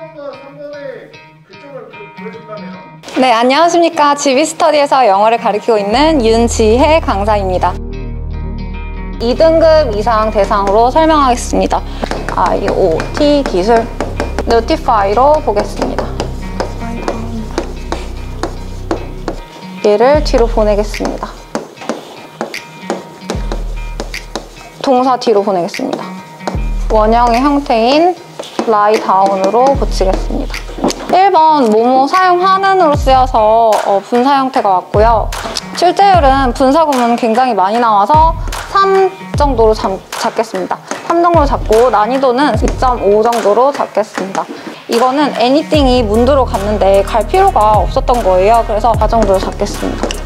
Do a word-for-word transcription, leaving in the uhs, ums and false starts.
번과 삼 번에 교점을 보여준다면? 네, 안녕하십니까. 지비스터디에서 영어를 가르치고 있는 윤지혜 강사입니다. 이 등급 이상 대상으로 설명하겠습니다. 아이오티 기술 노티파이로 보겠습니다. 얘를 뒤로 보내겠습니다. 동사 뒤로 보내겠습니다. 원형의 형태인 lie down으로 붙이겠습니다. 일 번 뭐뭐 사용하는으로 쓰여서 어, 분사 형태가 왔고요. 출제율은 분사 구문은 굉장히 많이 나와서 삼 정도로 잡, 잡겠습니다. 삼 정도로 잡고 난이도는 이 점 오 정도로 잡겠습니다. 이거는 anything이 문두로 갔는데 갈 필요가 없었던 거예요. 그래서 사 정도로 잡겠습니다.